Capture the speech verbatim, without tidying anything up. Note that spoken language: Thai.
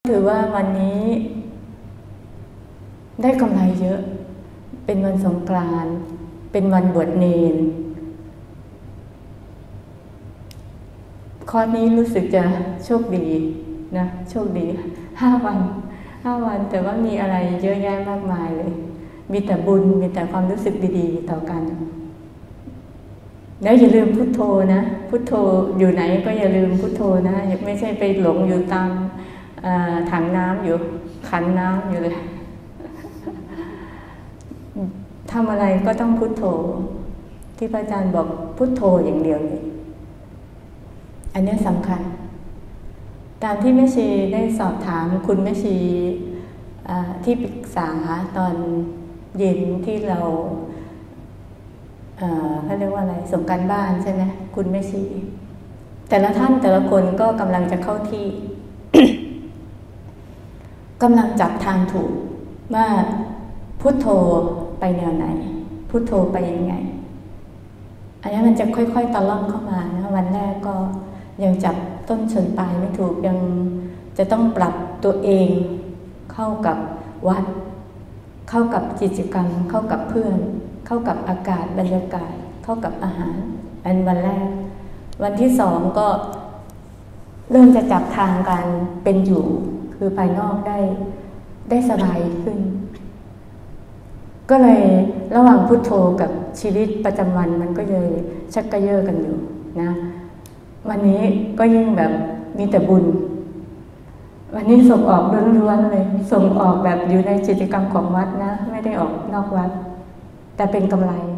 ถือว่าวันนี้ได้กำไรเยอะเป็นวันสงกรานต์เป็นวันบวชเนรข้อนี้รู้สึกจะโชคดีนะโชคดีห้าวันห้าวันแต่ว่ามีอะไรเยอะแยะมากมายเลยมีแต่บุญมีแต่ความรู้สึกดีๆต่อกันแล้วอย่าลืมพุทโธนะพุทโธอยู่ไหนก็อย่าลืมพุทโธนะไม่ใช่ไปหลงอยู่ตามถังน้ำอยู่ขันน้ำอยู่เลยทำอะไรก็ต้องพุทโธที่พระอาจารย์บอกพุทโธอย่างเดียวเลยอันนี้สำคัญตามที่แม่ชีได้สอบถามคุณแม่ชีที่ปรึกษาตอนเย็นที่เราเขาเรียกว่าอะไรส่งการบ้านใช่ไหมคุณแม่ชีแต่ละท่านแต่ละคนก็กำลังจะเข้าที่ กำลังจับทางถูกว่าพุทโธไปแนวไหนพุทโธไปยังไงอันนี้มันจะค่อยๆตะล่อมเข้ามานะวันแรกก็ยังจับต้นชนปลายไม่ถูกยังจะต้องปรับตัวเองเข้ากับวัดเข้ากับกิจกรรมเข้ากับเพื่อนเข้ากับอากาศบรรยากาศเข้ากับอาหารอันวันแรกวันที่สองก็เริ่มจะจับทางการเป็นอยู่คือภายนอกได้ได้สบายขึ้นก็เลยระหว่างพุทโธกับชีวิตประจำวันมันก็เลยชักกระเยาะกันอยู่นะวันนี้ก็ยิ่งแบบมีแต่บุญวันนี้ส่งออกล้วนๆเลยส่งออกแบบอยู่ในกิจกรรมของวัดนะไม่ได้ออกนอกวัดแต่เป็นกำไร